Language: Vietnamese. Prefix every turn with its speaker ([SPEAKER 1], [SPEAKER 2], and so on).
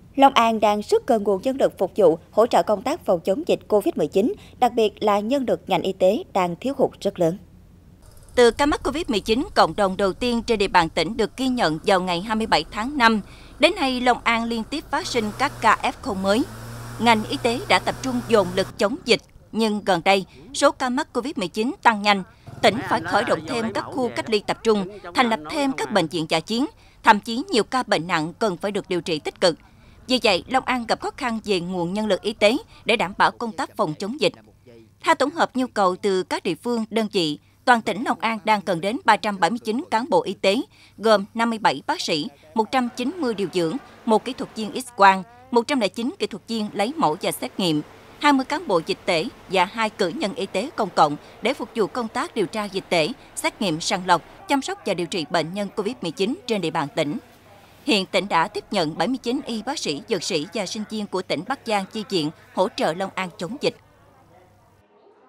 [SPEAKER 1] Long An đang rất cần nguồn nhân lực phục vụ, hỗ trợ công tác phòng chống dịch COVID-19, đặc biệt là nhân lực ngành y tế đang thiếu hụt rất lớn.
[SPEAKER 2] Từ ca mắc COVID-19 cộng đồng đầu tiên trên địa bàn tỉnh được ghi nhận vào ngày 27 tháng 5, đến nay Long An liên tiếp phát sinh các ca F0 mới. Ngành y tế đã tập trung dồn lực chống dịch, nhưng gần đây, số ca mắc COVID-19 tăng nhanh. Tỉnh phải khởi động thêm các khu cách ly tập trung, thành lập thêm các bệnh viện dã chiến, thậm chí nhiều ca bệnh nặng cần phải được điều trị tích cực. Vì vậy, Long An gặp khó khăn về nguồn nhân lực y tế để đảm bảo công tác phòng chống dịch. Theo tổng hợp nhu cầu từ các địa phương, đơn vị, toàn tỉnh Long An đang cần đến 379 cán bộ y tế, gồm 57 bác sĩ, 190 điều dưỡng, 1 kỹ thuật viên X-quang, 109 kỹ thuật viên lấy mẫu và xét nghiệm, 20 cán bộ dịch tễ và 2 cử nhân y tế công cộng để phục vụ công tác điều tra dịch tễ, xét nghiệm sàng lọc, chăm sóc và điều trị bệnh nhân COVID-19 trên địa bàn tỉnh. Hiện tỉnh đã tiếp nhận 79 y bác sĩ, dược sĩ và sinh viên của tỉnh Bắc Giang chi viện hỗ trợ Long An chống dịch.